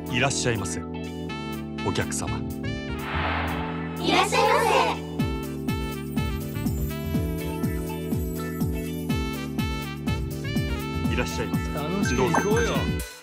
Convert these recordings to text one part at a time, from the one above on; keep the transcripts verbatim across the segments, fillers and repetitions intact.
いらっしゃいませ。お客様。 いらっしゃいませ。 いらっしゃいませ。 楽しく行こうよ。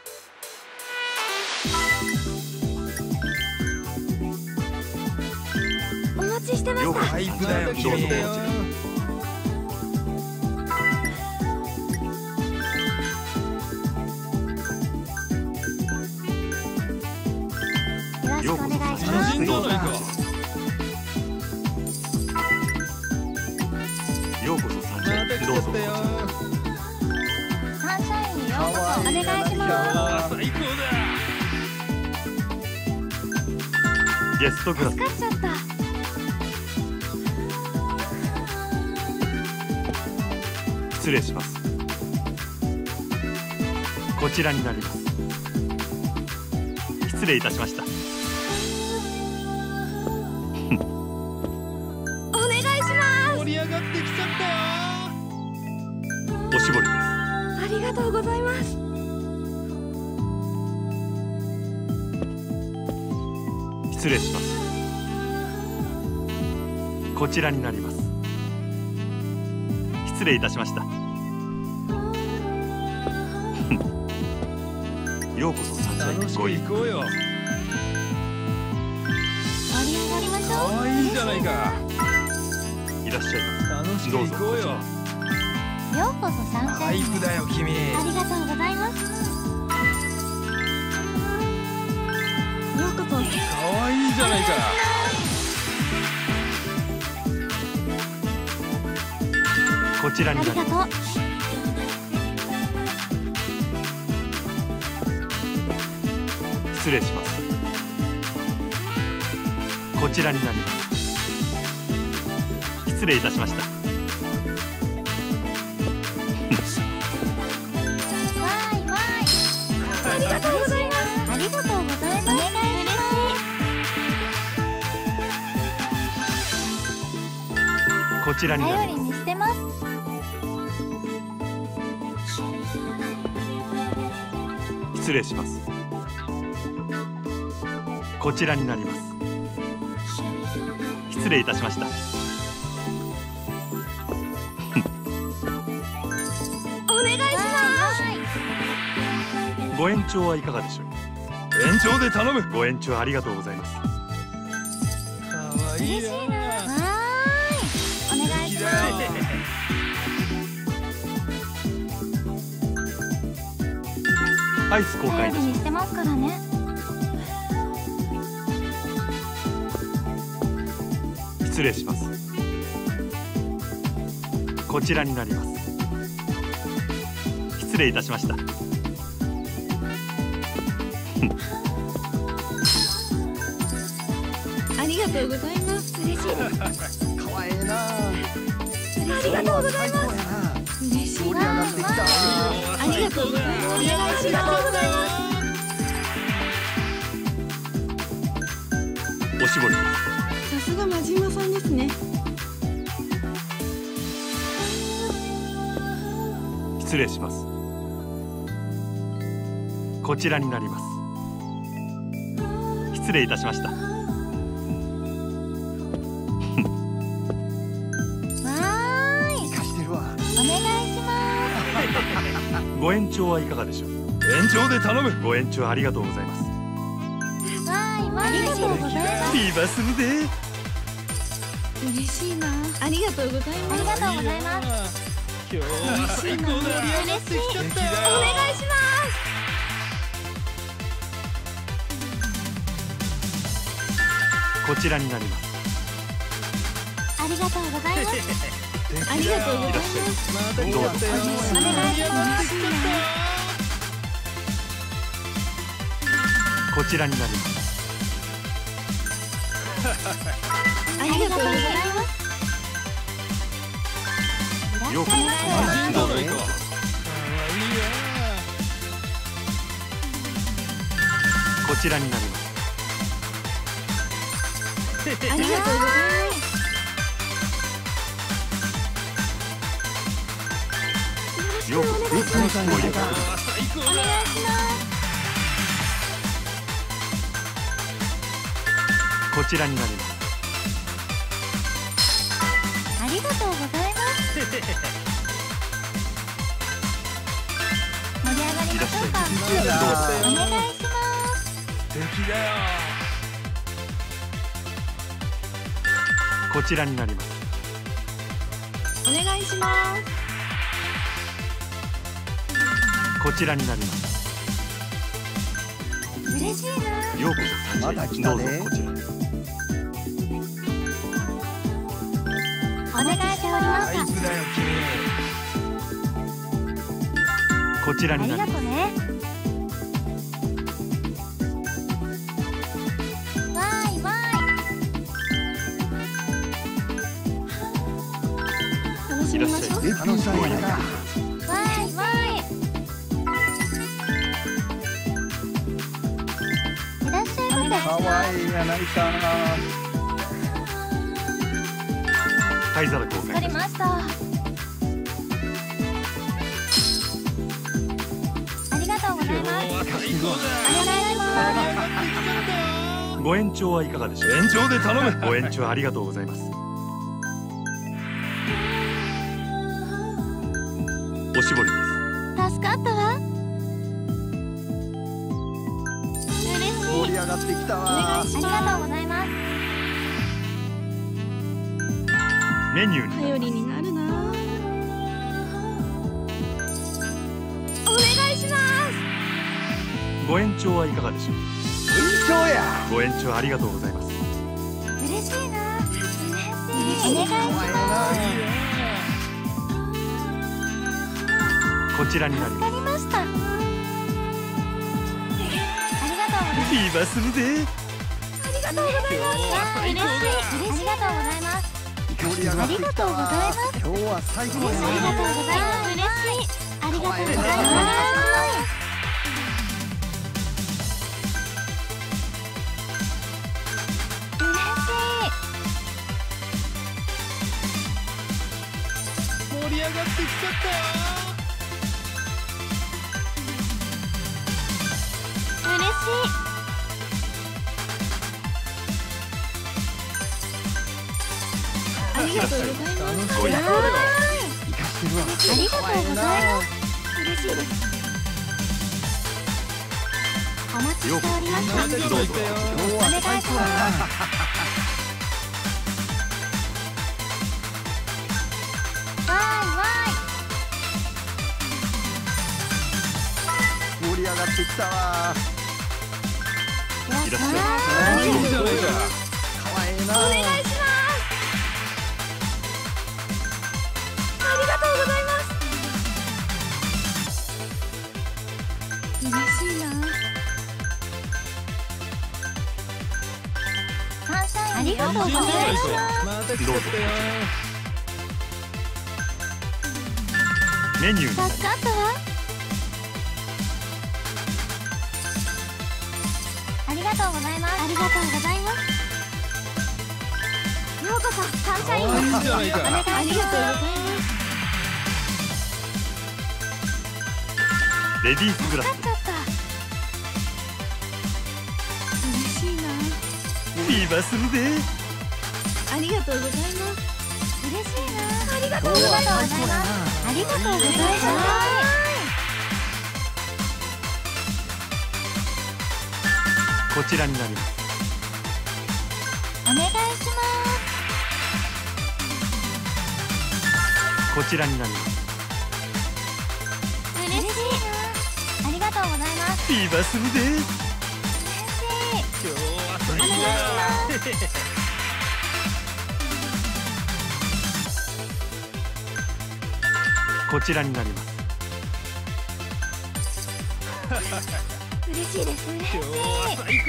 お待ちしてました。 パイプだよ、君。 よろしくお願いします。 どうぞ。 ようこそサンシャイン。どうぞ。 サンシャインにようこそお願いします。 最高だ。 ゲストクラス。 助かっちゃった。 失礼します。こちらになります。失礼いたしました。 お願いします。 盛り上がってきちゃったよ。 おしぼりです。 ありがとうございます。 失礼します。こちらになります。失礼いたしました。ようこそサンシャイン。 楽しくご意行こうよ。 盛り上がりましょう。 ああ、いいじゃないか。 いらっしゃいま楽しくどうぞ。 行こうよ。 ようこそサンシャイン。 パイプだよ、君。 ありがとうございます。ようこそ。 かわいいじゃないか。 こちらになります。 ありがとう。 失礼します。こちらになります。失礼いたしました。 わーいわーい。ありがとうございます。ありがとうございます。お願いします。 こちらにな頼りります。 にしてます。 失礼します。こちらになります。失礼いたしました。 お願いします。 ご延長はいかがでしょう。 延長で頼む。 ご延長ありがとうございます。 かわいいな。 嬉しいな。わーい。お願いします。 アイス交換いたし頼りにしてますからね。 ます。失礼します。こちらになります。失礼いたしました。 ありがとうございます。嬉しいです。 かわいいな。 ありがとうございます。嬉しいな。ありがとうございます。お願いします。ありがとうございます。 おしぼりです。 さすが真島さんですね。 失礼します。こちらになります。失礼いたしました。 わーい。 貸してるわ。 お願いしまご延長はいかがでしょう。 延長で頼む。 ご延長ありがとうございます。 す。わーいわーい。ありがとうございます。 ビバスルで嬉しいな。ありがとうございます。ありがとうございます。 今日は最高の盛り上がってきちゃったよ。 お願いします。 こちらになります。 ありがとうございます。ありがとうございます。 また来ちゃったよ。 お願いします。 こちらになります。 ありがとうございます。 ようこそ。 お願いします。 どうぞ。かわいいわ。 こちらになります。 ありがとうございます。 ようこそ。 お願いします。 ごゆっくり。 最高だ。 お願いします。 ちらになります。 ありがとうございます。盛り上がりましょうか。お願いします。 敵だよ。 こちらになります。 お願いします。 こちらになります。 嬉しいな。 ようこそサンシャイン。どうぞこちらに。 お願いしております。 あいつだよこちらありになります。 がとね。わーいわーい。楽しみましょう。 いらっしゃい。 楽しみだ。 わーいわーい。いらっしゃいませ。 かわいいやないか。 灰皿交わかり換。 ました。ありがとうございます。 最高だ。 お願いします。 ご延長はいかがでしょう。 延長で頼む。 ご延長ありがとうございます。おしぼりです。 助かったわ。嬉しい。 盛り上がってきたお願わい。します。ありがとうございます。 メニューに頼りになるな。お願いします。 ご延長はいかがでしょう。 延長や。 ご延長ありがとうございます。 嬉しいな。嬉しい。お願いしかわます。 いいこちらになりま助かりました。ありがとうございます。 す。今するぜ。 ありがとうございます。嬉しい。ありがとうございます。 盛り上がってきたわ。 ありがとうございます。 今日は最高やありがとうございます。嬉しい。ありがとうございます。 盛り上がってきちゃったよ。 嬉しい。ありがとうございます。 ご延長では生かしてるわ。 ありがとうございます。嬉しいです。お待ちしておりました。 どうぞ。 今日は最高やな。 わーいわ盛り上がってきたわ。 ーい。 いらっしゃい。 わーい。 いいじゃないか。かわいいな。 お願いします。ありがとうございます。嬉しいな。サンシャインありがとうございます。 また来ちゃったよ。 メニューになり助かったわ。ありがとうございます。ありがとうございます。ようこそサンシャインへ。 いいじゃないか。 お願いします。ありがとうございます。 レディースグラス助かっちゃった。嬉しいな。 今するぜ。 ありがとうございます。嬉しいな。ありがとうございます。ありがとうございます。 こちらになります。 お願いします。 こちらになります。 嬉しいな。ありがとうございます。 今するぜ。 嬉しい。 今日はお願いします。 こちらになります。 嬉しいです。嬉しい。 今日は最高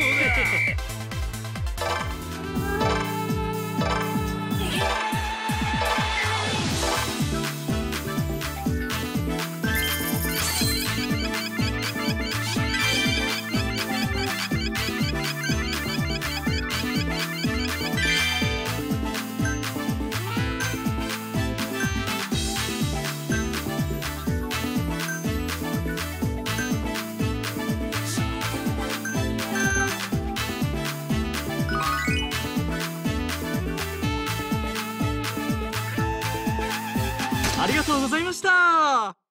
だ。 ありがとうございました。